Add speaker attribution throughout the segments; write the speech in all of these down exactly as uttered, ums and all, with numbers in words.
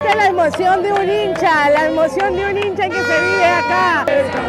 Speaker 1: Esta es la emoción de un hincha, la emoción de un hincha que se vive acá.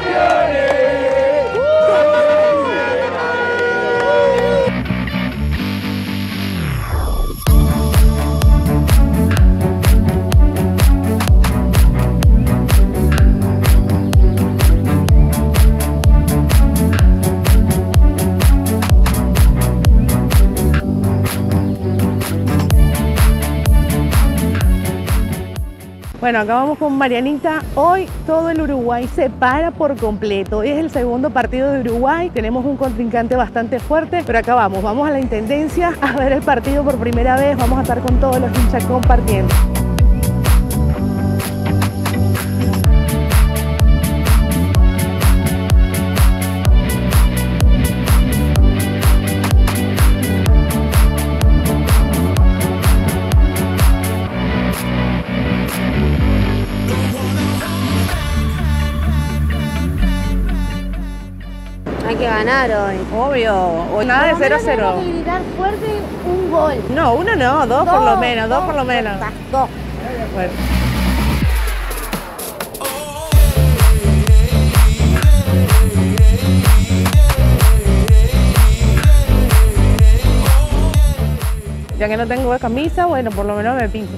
Speaker 1: Bueno, acá vamos con Marianita. Hoy todo el Uruguay se para por completo. Es el segundo partido de Uruguay. Tenemos un contrincante bastante fuerte, pero acá vamos. Vamos a la Intendencia a ver el partido por primera vez. Vamos a estar con todos los hinchas compartiendo.
Speaker 2: Hay que ganar hoy.
Speaker 1: Obvio, o nada de cero cero.
Speaker 2: Hay que gritar fuerte un gol.
Speaker 1: No, uno no, dos, dos por lo menos, dos, dos por lo menos.
Speaker 2: Dos.
Speaker 1: Bueno. Ya que no tengo camisa, bueno, por lo menos me pinto.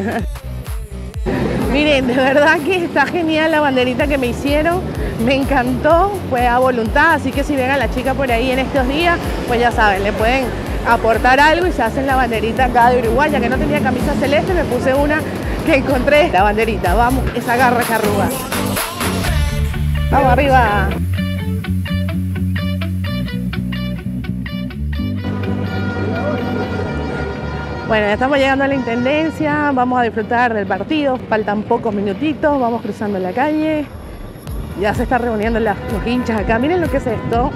Speaker 1: Miren, de verdad que está genial la banderita que me hicieron, me encantó, fue a voluntad, así que si ven a la chica por ahí en estos días, pues ya saben, le pueden aportar algo y se hacen la banderita acá de Uruguay. Ya que no tenía camisa celeste, me puse una que encontré, esta banderita, vamos, esa garra carruga. Vamos arriba. Bueno, ya estamos llegando a la Intendencia, vamos a disfrutar del partido, faltan pocos minutitos, vamos cruzando la calle, ya se están reuniendo las, los hinchas acá, miren lo que es esto,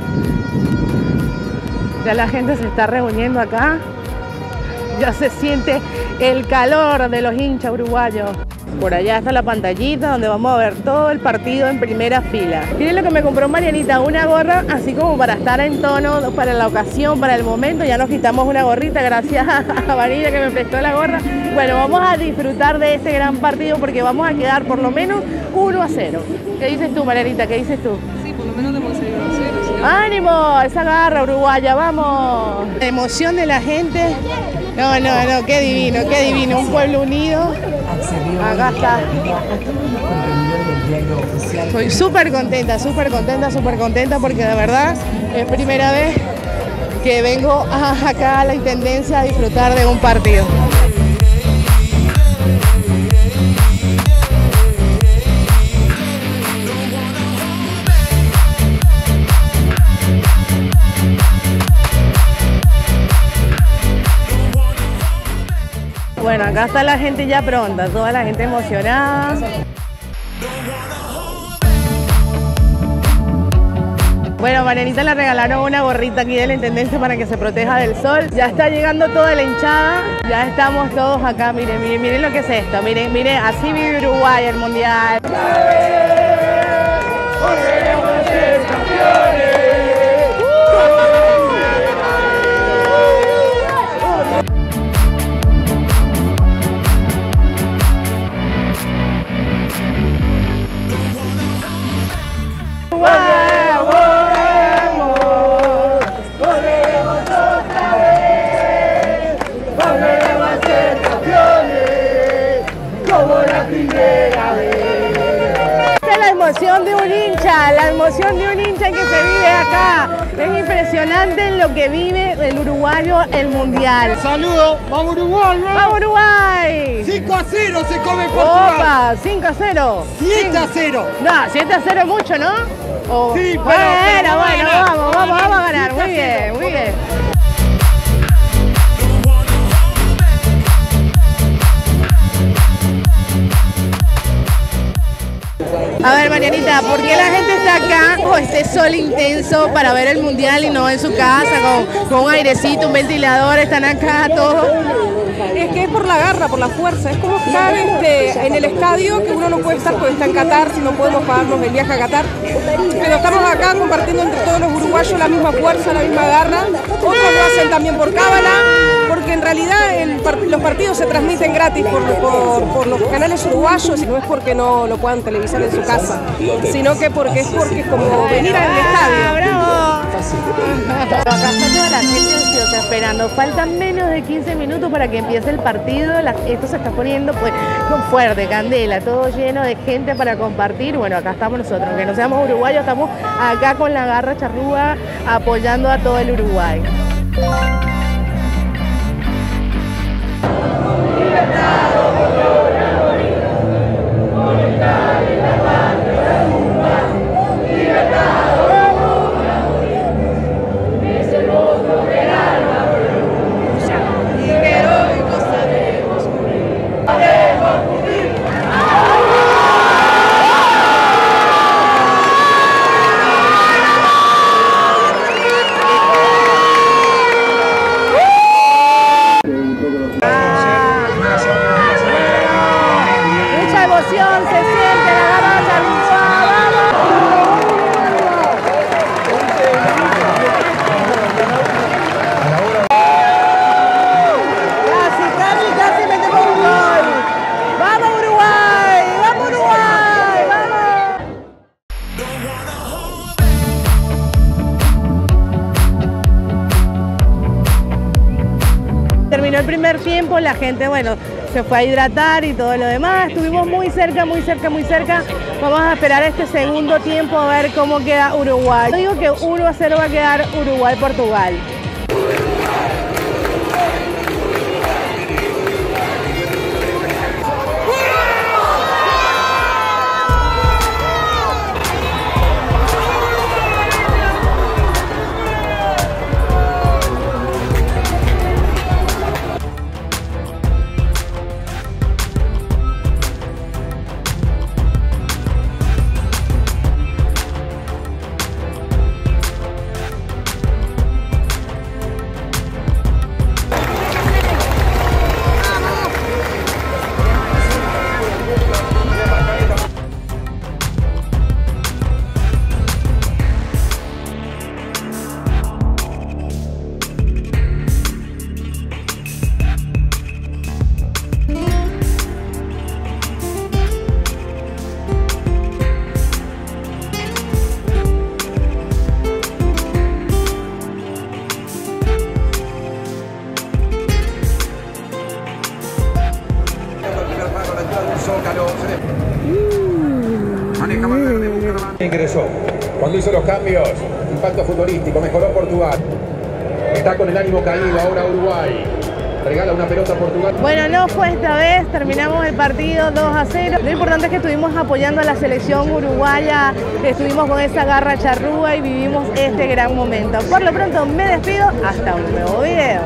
Speaker 1: ya la gente se está reuniendo acá, ya se siente el calor de los hinchas uruguayos. Por allá está la pantallita donde vamos a ver todo el partido en primera fila. Miren lo que me compró Marianita, una gorra así como para estar en tono, para la ocasión, para el momento. Ya nos quitamos una gorrita gracias a Varilla que me prestó la gorra. Bueno, vamos a disfrutar de este gran partido porque vamos a quedar por lo menos uno a cero. ¿Qué dices tú, Marianita? ¿Qué dices tú?
Speaker 3: Sí, por lo menos tenemos que salir uno a cero. ¿Sí?
Speaker 1: ¡Ánimo! Esa garra uruguaya, vamos. La emoción de la gente. No, no, no, qué divino, qué divino. Un pueblo unido. Acá está. Estoy súper contenta, súper contenta, súper contenta porque de verdad es primera vez que vengo acá a la Intendencia a disfrutar de un partido. Bueno, acá está la gente ya pronta, toda la gente emocionada. Bueno, a Marianita le regalaron una gorrita aquí de la Intendencia para que se proteja del sol. Ya está llegando toda la hinchada, ya estamos todos acá. Miren, miren, miren lo que es esto. Miren, miren, así vive Uruguay el Mundial. ¡Volveremos a ser campeones! La emoción de un hincha, la emoción de un hincha que se vive acá. Es impresionante lo que vive el uruguayo el mundial.
Speaker 4: Saludos, vamos Uruguay, ¿no?
Speaker 1: ¡Vamos Uruguay!
Speaker 4: cinco a cero se come Portugal.
Speaker 1: Opa, cinco a cero.
Speaker 4: siete a cero.
Speaker 1: No, siete a cero es mucho, ¿no? O,
Speaker 4: sí, pero,
Speaker 1: bueno,
Speaker 4: pero
Speaker 1: bueno,
Speaker 4: bueno,
Speaker 1: vamos, vamos, vamos a ganar. Muy bien, muy bien. A ver, Marianita, ¿por qué la gente está acá con este sol intenso para ver el mundial y no en su casa con, con un airecito, un ventilador? Están acá todos.
Speaker 3: Es que es por la garra, por la fuerza. Es como estar este, en el estadio, que uno no puede estar porque está en Qatar, si no podemos pagarnos el viaje a Qatar. Pero estamos acá compartiendo entre todos los uruguayos la misma fuerza, la misma garra. Otros lo hacen también por cábala, porque porque en realidad el par los partidos se transmiten gratis por, por, por los canales uruguayos, y no es porque no lo puedan televisar en su casa, sino que porque es porque es como venir al estadio.
Speaker 1: ¡Bravo! Acá está toda la gente ansiosa esperando. Faltan menos de quince minutos para que empiece el partido. La, esto se está poniendo pues fuerte, candela, todo lleno de gente para compartir. Bueno, acá estamos nosotros, aunque no seamos uruguayos, estamos acá con la garra charrúa apoyando a todo el Uruguay. Terminó el primer tiempo, la gente, bueno, se fue a hidratar y todo lo demás. Estuvimos muy cerca, muy cerca, muy cerca. Vamos a esperar este segundo tiempo a ver cómo queda Uruguay. Yo digo que uno a cero va a quedar Uruguay-Portugal.
Speaker 5: Ingresó. Cuando hizo los cambios, impacto futbolístico, mejoró Portugal. Está con el ánimo caído ahora Uruguay. Regala una pelota a Portugal.
Speaker 1: Bueno, no fue esta vez, terminamos el partido dos a cero. Lo importante es que estuvimos apoyando a la selección uruguaya, estuvimos con esa garra charrúa y vivimos este gran momento. Por lo pronto me despido, hasta un nuevo video.